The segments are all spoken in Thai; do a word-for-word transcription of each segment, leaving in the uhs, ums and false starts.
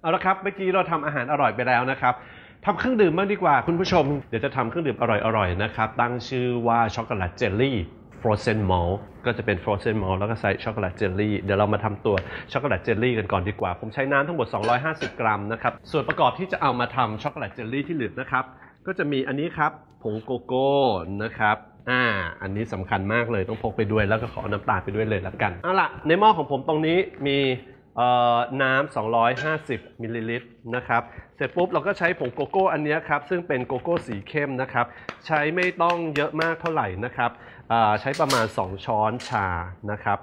เอาละครับเมื่อกี้เราทำอาหารอร่อยไปแล้วนะครับทำเครื่องดื่มบ้างดีกว่าคุณผู้ชมเดี๋ยวจะทำเครื่องดื่มอร่อยๆนะครับตั้งชื่อว่าช็อกโกแลตเจลลี่ frozen malt ก็จะเป็น frozen malt แล้วก็ใส่ช็อกโกแลตเจลลี่เดี๋ยวเรามาทำตัวช็อกโกแลตเจลลี่กันก่อนดีกว่าผมใช้น้ำทั้งหมดสองร้อยห้าสิบกรัมนะครับส่วนประกอบที่จะเอามาทำช็อกโกแลตเจลลี่ที่เหลือนะครับก็จะมีอันนี้ครับผงโกโก้นะครับอ่าอันนี้สำคัญมากเลยต้องพกไปด้วยแล้วก็ขอน้ำตาลไปด้วยเลยแล้วกันเอาล่ะในหม้อของผมตรงนี้มีน้ำสองร้อยห้าสิบมิลลิลิตรนะครับเสร็จปุ๊บเราก็ใช้ผงโกโก้อันนี้ครับซึ่งเป็นโกโก้สีเข้มนะครับใช้ไม่ต้องเยอะมากเท่าไหร่นะครับใช้ประมาณสองช้อนชานะครับ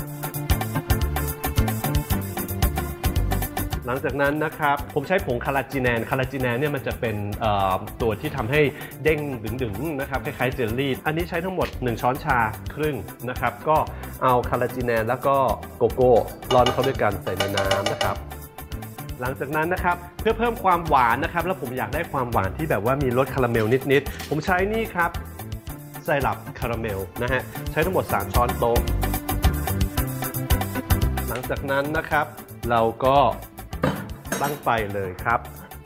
หลังจากนั้นนะครับผมใช้ผงคาราจิแนนคาราจิแนนเนี่ยมันจะเป็นตัวที่ทำให้เด้งดึงๆนะครับคล้ายๆเจลลี่อันนี้ใช้ทั้งหมดหนึ่งช้อนชาครึ่งนะครับก็เอาคาราจิแนนแล้วก็โกโก้ร่อนเข้าด้วยกันใส่ในน้ำนะครับหลังจากนั้นนะครับเพื่อเพิ่มความหวานนะครับแล้วผมอยากได้ความหวานที่แบบว่ามีรสคาราเมลนิดๆผมใช้นี่ครับไซรัปคาราเมลนะฮะใช้ทั้งหมดสามช้อนโต๊ะหลังจากนั้นนะครับเราก็ตั้งไฟเลยครับ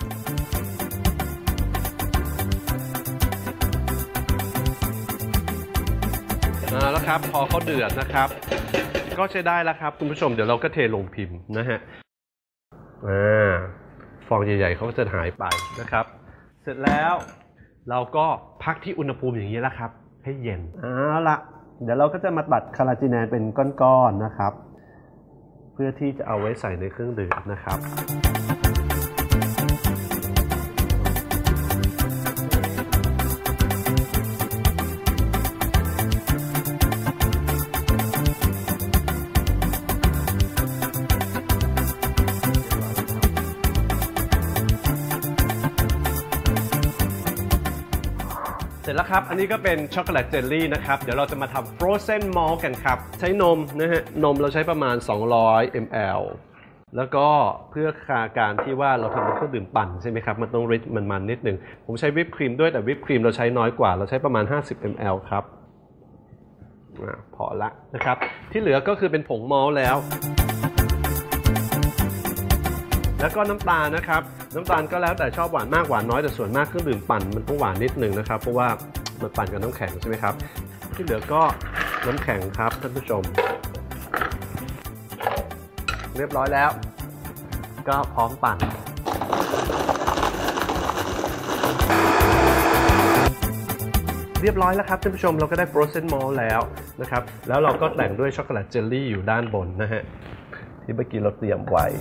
แล้วครับพอเขาเดือดนะครับก็ใช้ได้แล้วครับคุณผู้ชมเดี๋ยวเราก็เทลงพิมพ์นะฮะฟองใหญ่ๆเขาก็จะหายไปนะครับเสร็จแล้วเราก็พักที่อุณหภูมิอย่างนี้แล้วครับให้เย็นเอาละเดี๋ยวเราก็จะมาตัดคาราจิแนนเป็นก้อนๆนะครับเพื่อที่จะเอาไว้ใส่ในเครื่องดื่มนะครับเสร็จแล้วครับอันนี้ก็เป็นช็อกโกแลตเจลลี่นะครับเดี๋ยวเราจะมาทำ frozen malt กันครับใช้นมนะฮะนมเราใช้ประมาณสองร้อยมิลลิลิตรแล้วก็เพื่อการที่ว่าเราทำเป็นเครื่องดื่มปั่นใช่ไหมครับมันต้องริชมันมันนิดหนึ่งผมใช้วิปครีมด้วยแต่วิปครีมเราใช้น้อยกว่าเราใช้ประมาณห้าสิบมิลลิลิตรครับพอละนะครับที่เหลือก็คือเป็นผงมอลต์แล้วแล้วก็น้ำตาลนะครับน้ำตาลก็แล้วแต่ชอบหวานมากหวานน้อยแต่ส่วนมากเครื่องดื่มปั่นมันต้องหวานนิดหนึ่งนะครับเพราะว่ามันปั่นกับน้ำแข็งใช่ไหมครับที่เหลือก็น้ำแข็งครับท่านผู้ชมเรียบร้อยแล้วก็พร้อมปั่นเรียบร้อยแล้วครับท่านผู้ชมเราก็ได้ frozen malt แล้วนะครับแล้วเราก็แต่งด้วยช็อกโกแลตเจลลี่อยู่ด้านบนนะฮะที่เมื่อกี้เราเตรียมไว้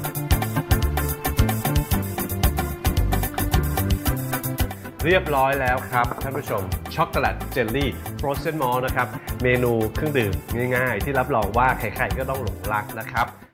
เรียบร้อยแล้วครับท่านผู้ชมช็อกโกแลตเจลลี่ frozen malt นะครับเมนูเครื่องดื่มง่ายๆที่รับรองว่าใครๆก็ต้องหลงรักนะครับ